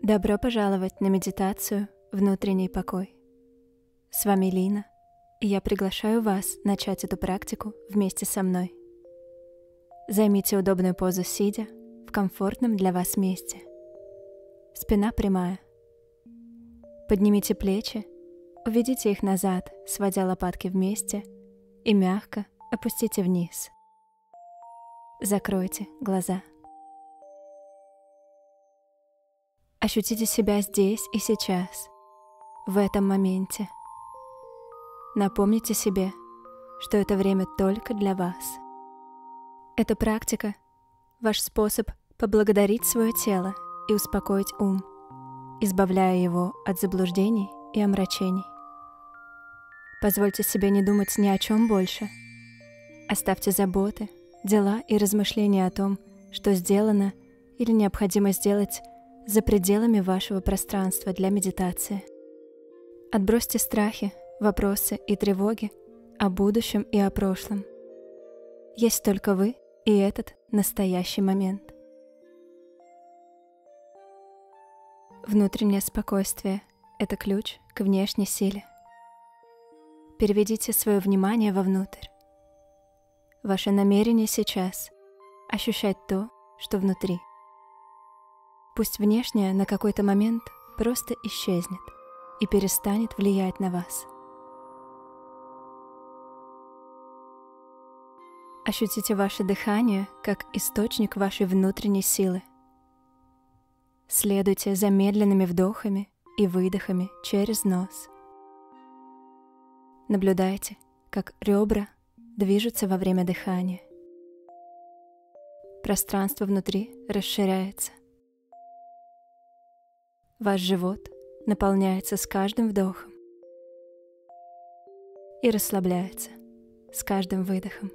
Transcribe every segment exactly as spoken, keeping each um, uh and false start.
Добро пожаловать на медитацию «Внутренний покой». С вами Лина, и я приглашаю вас начать эту практику вместе со мной. Займите удобную позу сидя в комфортном для вас месте. Спина прямая. Поднимите плечи, уведите их назад, сводя лопатки вместе, и мягко опустите вниз. Закройте глаза. Ощутите себя здесь и сейчас, в этом моменте. Напомните себе, что это время только для вас. Эта практика — ваш способ поблагодарить свое тело и успокоить ум, избавляя его от заблуждений и омрачений. Позвольте себе не думать ни о чем больше. Оставьте заботы, дела и размышления о том, что сделано или необходимо сделать за пределами вашего пространства для медитации. Отбросьте страхи, вопросы и тревоги о будущем и о прошлом. Есть только вы и этот настоящий момент. Внутреннее спокойствие — это ключ к внешней силе. Переведите свое внимание вовнутрь. Ваше намерение сейчас — ощущать то, что внутри. Пусть внешнее на какой-то момент просто исчезнет и перестанет влиять на вас. Ощутите ваше дыхание как источник вашей внутренней силы. Следуйте за медленными вдохами и выдохами через нос. Наблюдайте, как ребра движутся во время дыхания. Пространство внутри расширяется. Ваш живот наполняется с каждым вдохом и расслабляется с каждым выдохом.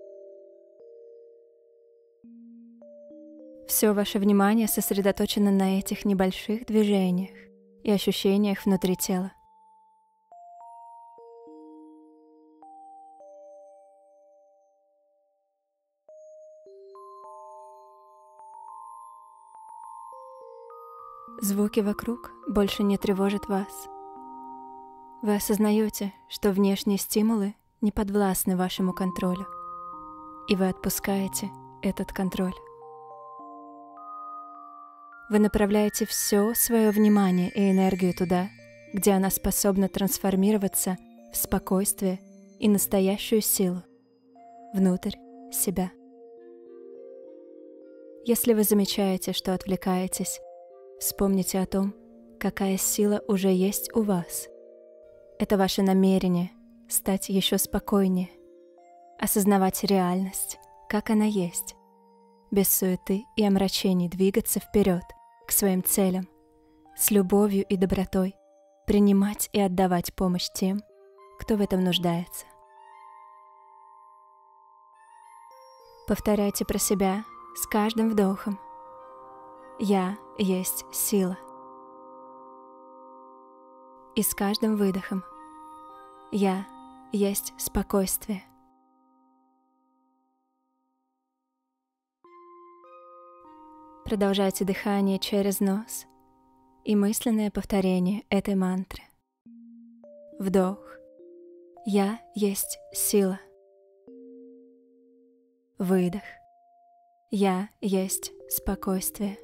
Все ваше внимание сосредоточено на этих небольших движениях и ощущениях внутри тела. Звуки вокруг больше не тревожат вас. Вы осознаете, что внешние стимулы не подвластны вашему контролю, и вы отпускаете этот контроль. Вы направляете все свое внимание и энергию туда, где она способна трансформироваться в спокойствие и настоящую силу, внутрь себя. Если вы замечаете, что отвлекаетесь, вспомните о том, какая сила уже есть у вас. Это ваше намерение стать еще спокойнее, осознавать реальность, как она есть, без суеты и омрачений двигаться вперед к своим целям, с любовью и добротой, принимать и отдавать помощь тем, кто в этом нуждается. Повторяйте про себя с каждым вдохом: «Я есть сила». И с каждым выдохом: «Я есть спокойствие». Продолжайте дыхание через нос и мысленное повторение этой мантры. Вдох: «Я есть сила». Выдох: «Я есть спокойствие».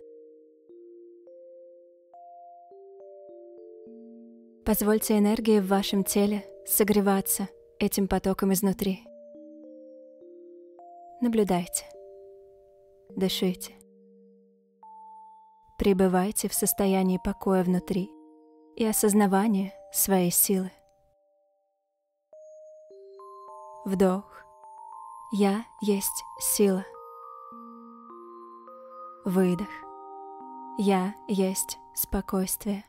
Позвольте энергии в вашем теле согреваться этим потоком изнутри. Наблюдайте. Дышите. Пребывайте в состоянии покоя внутри и осознавания своей силы. Вдох: «Я есть сила». Выдох: «Я есть спокойствие».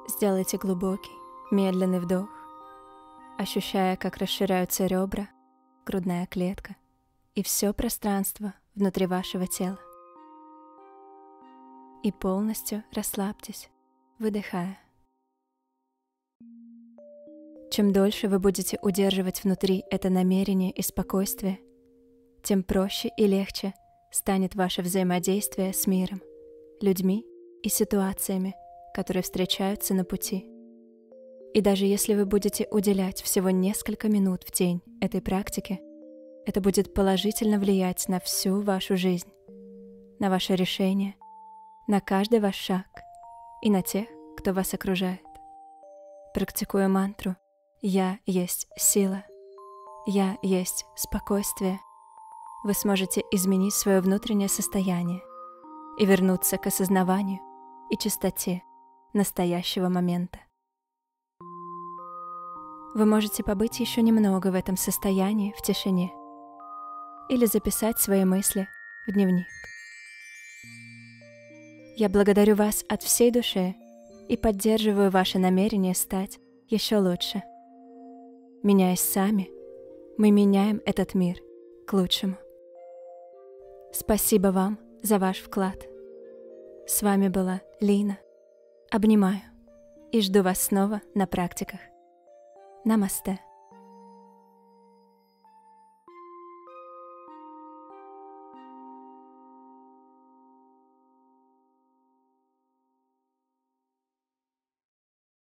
Сделайте глубокий, медленный вдох, ощущая, как расширяются ребра, грудная клетка и все пространство внутри вашего тела. И полностью расслабьтесь, выдыхая. Чем дольше вы будете удерживать внутри это намерение и спокойствие, тем проще и легче станет ваше взаимодействие с миром, людьми и ситуациями, которые встречаются на пути. И даже если вы будете уделять всего несколько минут в день этой практике, это будет положительно влиять на всю вашу жизнь, на ваши решения, на каждый ваш шаг и на тех, кто вас окружает. Практикуя мантру «Я есть сила», «Я есть спокойствие», вы сможете изменить свое внутреннее состояние и вернуться к осознаванию и чистоте настоящего момента. Вы можете побыть еще немного в этом состоянии в тишине или записать свои мысли в дневник. Я благодарю вас от всей души и поддерживаю ваше намерение стать еще лучше. Меняясь сами, мы меняем этот мир к лучшему. Спасибо вам за ваш вклад. С вами была Лина. Обнимаю и жду вас снова на практиках. Намасте.